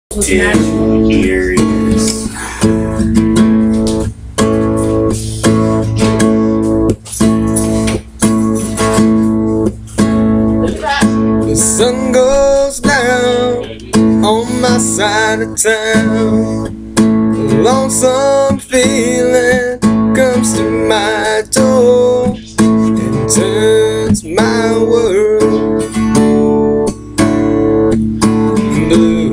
Here he is. The sun goes down on my side of town. A lonesome feeling comes to my door and turns my world blue.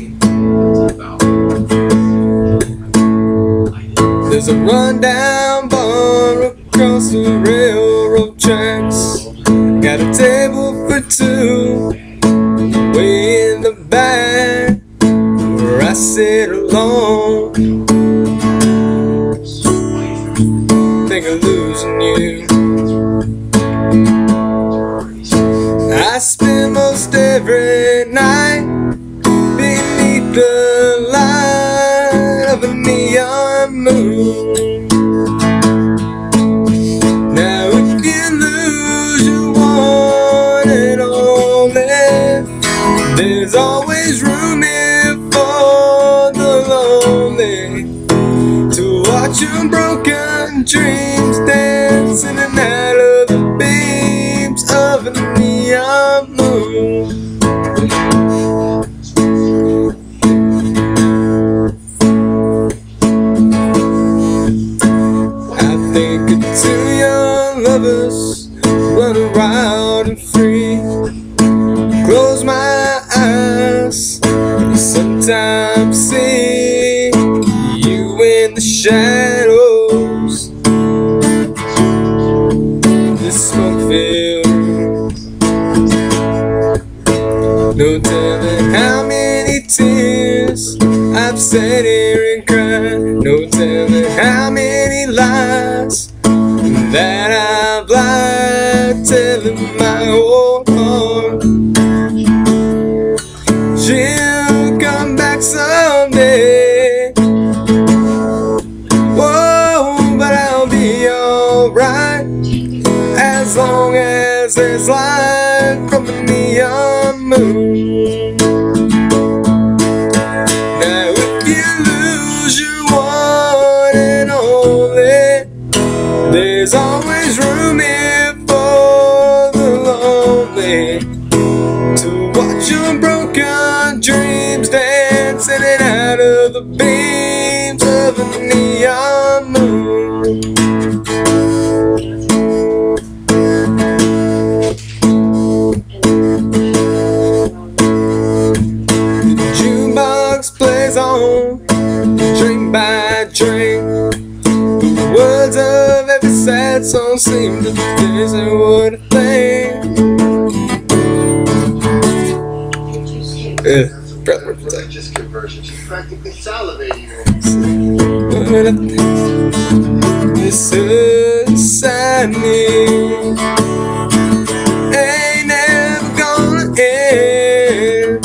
There's a rundown bar across the railroad tracks. Got a table for two way in the back where I sit alone. Think of losing you. I spend most every night beneath the light of a neon moon. Now if you lose your one and only, there's always room here for the lonely to watch your broken dreams dance in and out of the beams of a neon moon. I think of two young lovers running wild and free. Close my eyes and sometimes see you in the shadows. This smoke filled room. No telling how many tears I've sat here and cried. No telling how many lies that I've lied, telling my whole heart she'll come back someday. Whoa, but I'll be alright as long as there's light from a neon moon. Now if you lose your one and only, there's always room here for the lonely to watch your broken dreams dance in and out of the beams of a neon moon. The jukebox plays on, drink by drink. The words of every sad song seem to visit what I think. Religious conversion. She's practically salivating. What I think this hood inside me ain't never gonna end.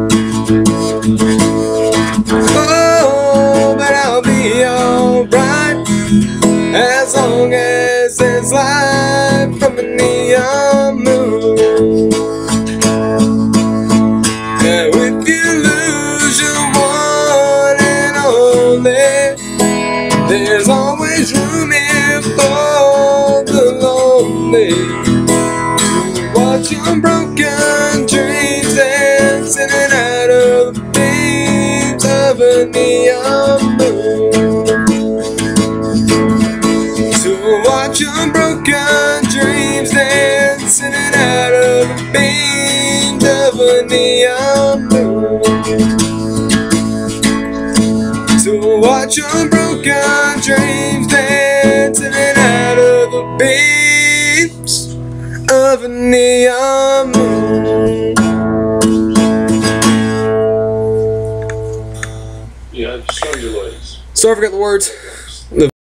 Oh, but I'll be alright as long as there's light from a neon moon. Now if you lose your one and only, there's always room here for the lonely to watch your broken dreams dance in and out of the beams of a neon moon. To watch your broken dreams dance in and out of the beams of a neon moon. To watch your broken dreams dance in and out of the beams of a neon moon. Yeah, just go to your legs. Sorry I forgot the words.